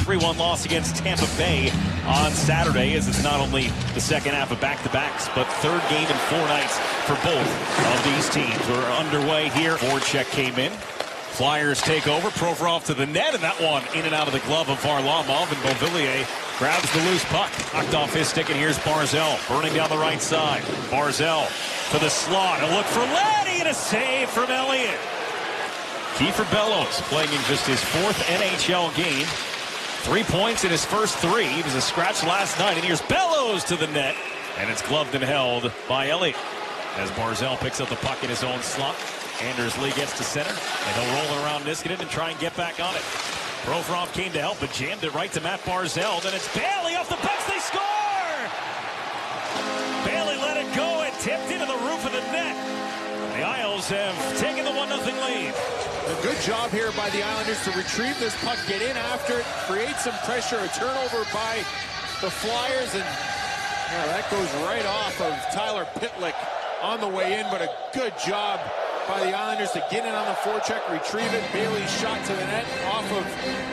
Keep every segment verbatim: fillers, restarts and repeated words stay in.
three one loss against Tampa Bay on Saturday, as it's not only the second half of back-to-backs, but third game in four nights for both of these teams. We're underway here. Voracek came in. Flyers take over. Provorov to the net, and that one in and out of the glove of Varlamov, and Beauvillier grabs the loose puck. Knocked off his stick, and here's Barzal burning down the right side. Barzal to the slot. A look for Laddie, and a save from Elliott. Kiefer Bellows playing in just his fourth N H L game. Three points in his first three. He was a scratch last night, and here's Bellows to the net, and it's gloved and held by Elliott. As Barzal picks up the puck in his own slot, Anders Lee gets to center, and he'll roll around Niskanen and try and get back on it. Provorov came to help, but jammed it right to Matt Barzal. Then it's Bailey off the pucks. They score! Bailey let it go and tipped into the roof of the net. The Isles have taken the one nothing lead. A good job here by the Islanders to retrieve this puck, get in after it, create some pressure, a turnover by the Flyers, and yeah, that goes right off of Tyler Pitlick on the way in, but a good job by the Islanders to get in on the forecheck, retrieve it. Bailey's shot to the net off of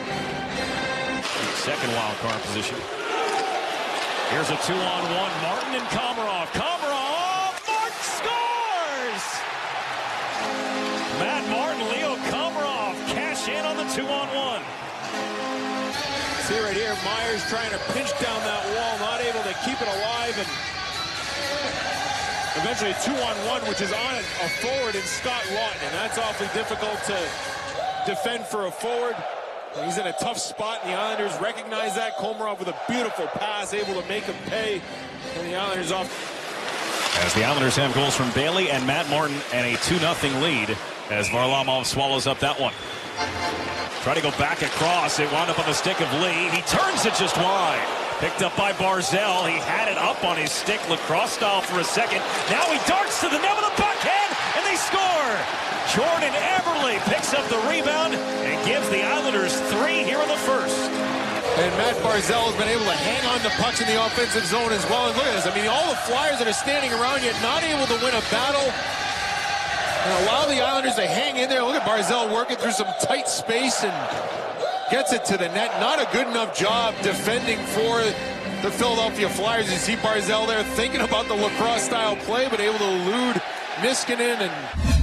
second wild card position. Here's a two-on-one. Martin and Komarov. Komarov! Martin scores! Matt Martin, Leo Komarov cash in on the two-on-one. See right here, Myers trying to pinch down that wall, not able to keep it alive, and eventually two-on-one, which is on a forward in Scott Laughton, and that's awfully difficult to defend for a forward. He's in a tough spot, and the Islanders recognize that. Komarov with a beautiful pass, able to make him pay, and the Islanders off. As the Islanders have goals from Bailey and Matt Martin, and a two nothing lead as Varlamov swallows up that one. Try to go back across. It wound up on the stick of Lee. He turns it just wide. Picked up by Barzal. He had it up on his stick, lacrosse style, for a second. Now he darts to the net with a backhand, and they score! Jordan Eberle picks up the rebound and gives the Islanders three here in the first. And Matt Barzal has been able to hang on to pucks in the offensive zone as well. And look at this. I mean, all the Flyers that are standing around yet not able to win a battle and allow the Islanders to hang in there. Look at Barzal working through some tight space and gets it to the net. Not a good enough job defending for the Philadelphia Flyers. You see Barzal there thinking about the lacrosse-style play, but able to elude Niskanen. And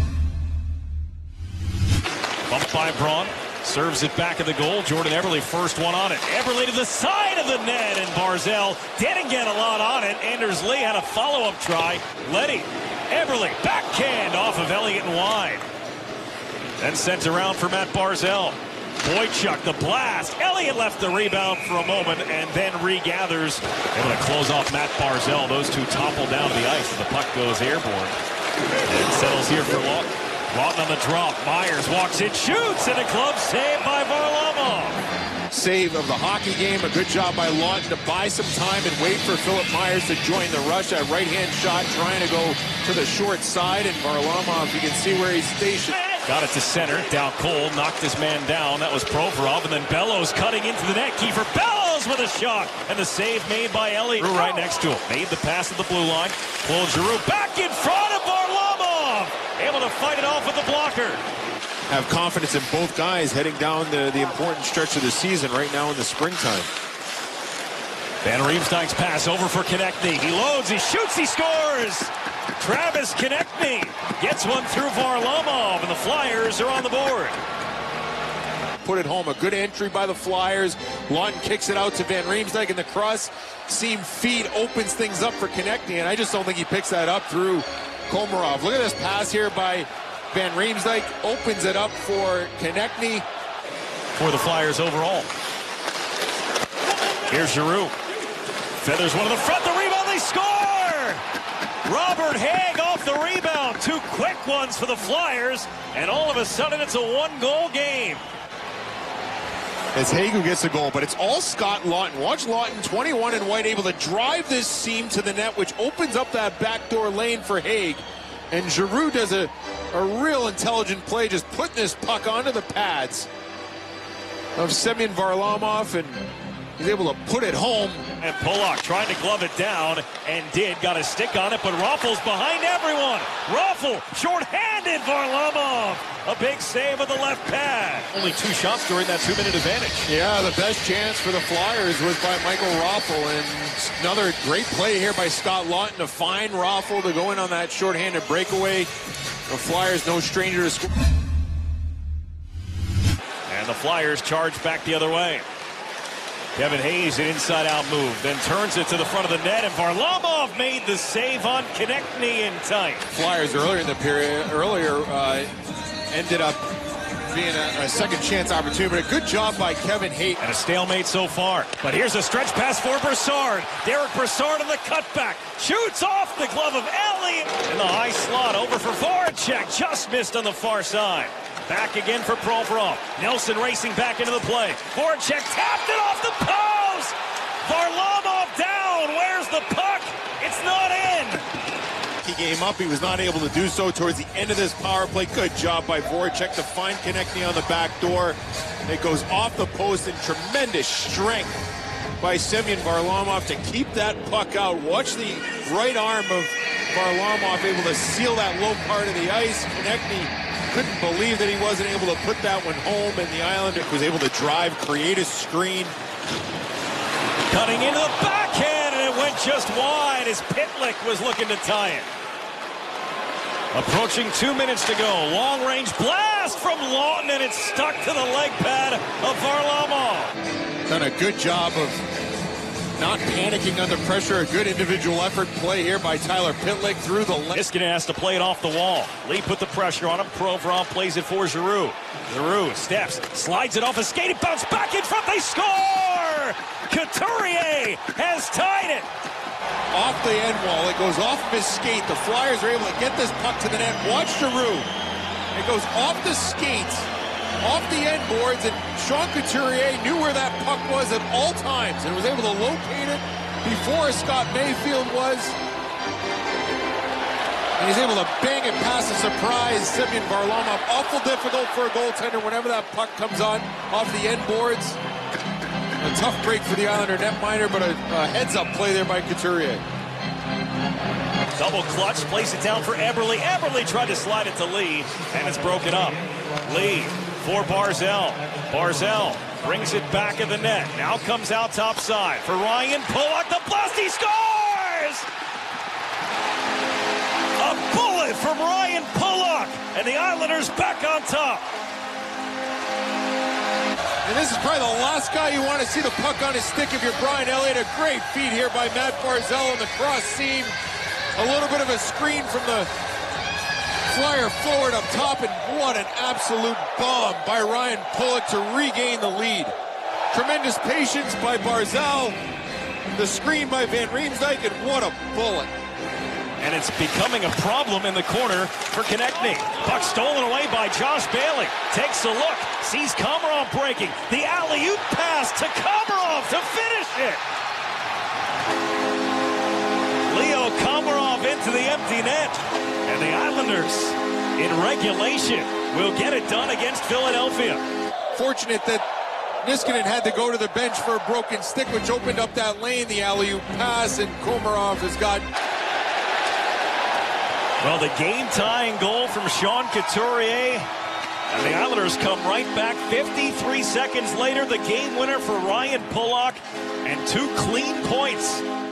bumped by Braun. Serves it back at the goal. Jordan Eberle first one on it. Eberle to the side of the net, and Barzal didn't get a lot on it. Anders Lee had a follow-up try. Letty, Eberle, backhand off of Elliott and wide. Then sent around for Matt Barzal. Boychuk, the blast. Elliott left the rebound for a moment and then regathers. Able to close off Matt Barzal. Those two topple down to the ice and the puck goes airborne. And settles here for Laughton. Laughton on the drop. Myers walks in, shoots, and a club save by Varlamov. Save of the hockey game. A good job by Laughton to buy some time and wait for Philip Myers to join the rush. That right-hand shot trying to go to the short side, and Varlamov, you can see where he's stationed. Got it to center. Down Cole knocked his man down. That was Provorov, and then Bellows cutting into the net. Kiefer Bellows with a shot, and the save made by Elliott. Giroux right next to him. Made the pass at the blue line. Claude Giroux back in front of Varlamov. Able to fight it off with the blocker. Have confidence in both guys heading down the, the important stretch of the season right now in the springtime. Van Riemsdyk's pass over for Konechny. He loads, he shoots, he scores! Travis Konechny gets one through Varlamov, and the Flyers are on the board. Put it home. A good entry by the Flyers. Laughton kicks it out to Van Riemsdyk, and the cross seam feed opens things up for Konechny, and I just don't think he picks that up through Komarov. Look at this pass here by Van Riemsdyk. Opens it up for Konechny. For the Flyers overall. Here's Giroux. Feathers one to the front. The rebound, they score! Robert Haig off the rebound. Two quick ones for the Flyers, and all of a sudden it's a one-goal game. It's Haig who gets the goal, but it's all Scott Laughton. Watch Laughton, twenty-one in white, able to drive this seam to the net, which opens up that backdoor lane for Haig. And Giroux does a, a real intelligent play, just putting this puck onto the pads of Semyon Varlamov, and He's able to put it home. And Pollock trying to glove it down, and did. Got a stick on it, but Raffl's behind everyone. Raffl, short-handed, Varlamov. A big save of the left pad. Only two shots during that two-minute advantage. Yeah, the best chance for the Flyers was by Michael Raffl, and another great play here by Scott Laughton to find Raffl to go in on that short-handed breakaway. The Flyers no stranger to score. And the Flyers charge back the other way. Kevin Hayes, an inside-out move, then turns it to the front of the net, and Varlamov made the save on Konechny in time. Flyers earlier in the period, earlier uh, ended up being a, a second chance opportunity, but a good job by Kevin Hayes. And a stalemate so far. But here's a stretch pass for Brassard. Derek Brassard on the cutback. Shoots off the glove of Elliott. In the high slot over for Voracek. Just missed on the far side. Back again for Provorov. Nelson racing back into the play. Voracek tapped it off the post. Varlamov down. Where's the puck? It's not in. He came up. He was not able to do so towards the end of this power play. Good job by Voracek to find Konechny on the back door. It goes off the post, and tremendous strength by Semyon Varlamov to keep that puck out. Watch the right arm of Varlamov able to seal that low part of the ice. Konechny couldn't believe that he wasn't able to put that one home, and the Islander was able to drive, create a screen. Cutting into the backhand, and it went just wide as Pitlick was looking to tie it. Approaching two minutes to go. Long-range blast from Laughton, and it's stuck to the leg pad of Varlamov. Done a good job of not panicking under pressure. A good individual effort play here by Tyler Pitlick through the left. Niskanen has to play it off the wall. Lee put the pressure on him. Provorov plays it for Giroux. Giroux steps, slides it off a skate, it bounced back in front. They score! Couturier has tied it. Off the end wall, it goes off of his skate. The Flyers are able to get this puck to the net. Watch Giroux. It goes off the skates, off the end boards, and Sean Couturier knew where that puck was at all times and was able to locate it before Scott Mayfield was. And he's able to bang it past the surprise Semyon Varlamov. Awful difficult for a goaltender whenever that puck comes on off the end boards. A tough break for the Islander netminder, but a, a heads-up play there by Couturier. Double clutch, plays it down for Eberle. Eberle tried to slide it to Lee, and it's broken up. Lee for Barzal. Barzal brings it back of the net. Now comes out top side for Ryan Pollock. The blast, he scores! A bullet from Ryan Pollock, and the Islanders back on top. And this is probably the last guy you want to see the puck on his stick if you're Brian Elliott. A great feed here by Matt Barzal on the cross seam. A little bit of a screen from the Flyer forward up top, and what an absolute bomb by Ryan Pollock to regain the lead. Tremendous patience by Barzal. The screen by Van Riemsdyk, and what a bullet. And it's becoming a problem in the corner for Konechny. Puck stolen away by Josh Bailey. Takes a look, sees Komarov breaking. The alley-oop pass to Komarov to finish it. Leo Komarov into the empty net. And the Islanders, in regulation, will get it done against Philadelphia. Fortunate that Niskanen had to go to the bench for a broken stick, which opened up that lane, the alley-oop pass, and Komarov has got... Well, the game-tying goal from Sean Couturier, and the Islanders come right back fifty-three seconds later. The game winner for Ryan Pollock, and two clean points